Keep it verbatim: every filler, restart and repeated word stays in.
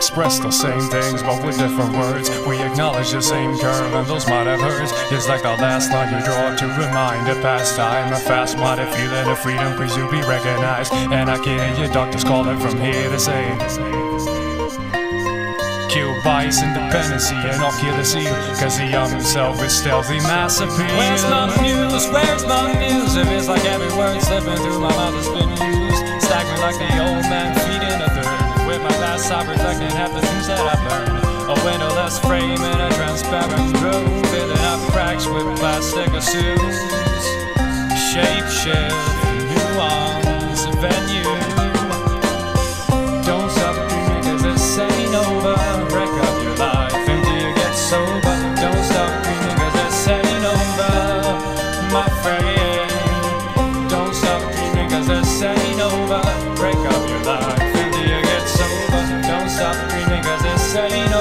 express the same things, but with different words. We acknowledge the same curve, and those might have hurts. It's like the last line you draw to remind a past time. A fast-minded feeling of freedom, please you be recognized. And I can hear your doctors calling from here to say, kill bias, independency, and I'll kill the seal, cause the young himself is stealthy mass appeal. Where's my muse? Where's my muse? If it's like every word slipping through my mouth has been used, staggering like the old man feeding a third. With my past I reflecting half the things that I've learned. A windowless frame in a transparent room, filling up cracks with plastic assumes. Shape shift, nuance, venue. Don't stop dreaming cause this ain't over. Break up your life until you get sober. Don't stop dreaming cause this ain't over, my friend. Don't stop dreaming cause this ain't over. Break up your life until you get sober. Don't stop dreaming cause this ain't over.